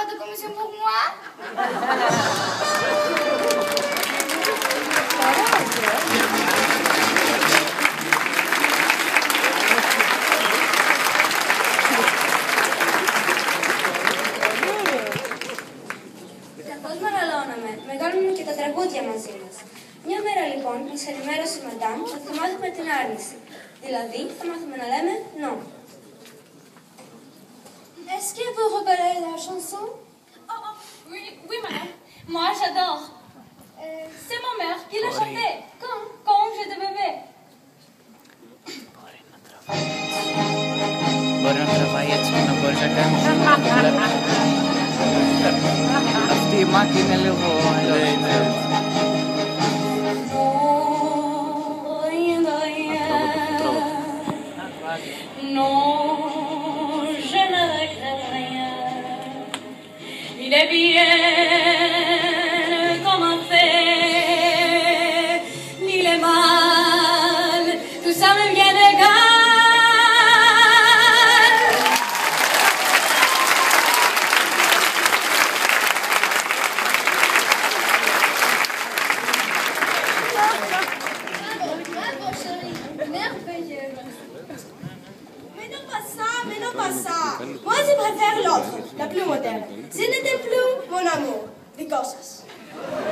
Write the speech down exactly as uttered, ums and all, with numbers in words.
pas de commission pour moi? Καθώς μεγαλώναμε, μεγάλωναν και τα τραγούδια μαζί μας. Μια μέρα λοιπόν μας ενημέρωσε η Μαντάμ ότι θα μάθουμε την άρνηση. Δηλαδή θα μάθουμε να λέμε non. Est-ce que vous reconnaissez la chanson? Oh, oh, oui, oui, madame. Moi, j'adore. Euh, c'est ma mère qui l'a chanté quand, quand j'étais bébé. Μπορεί να τραβάει έτσι και να μπορείς να κάνεις αυτή η μάκη είναι λίγο αλλιώς. Non, je ne regrette rien. Il est bien comme un fait, ni les mal, tout ça me vient d'égal. Moi, je préfère l'autre, la plus moderne. Ce n'était plus mon amour, les cosas.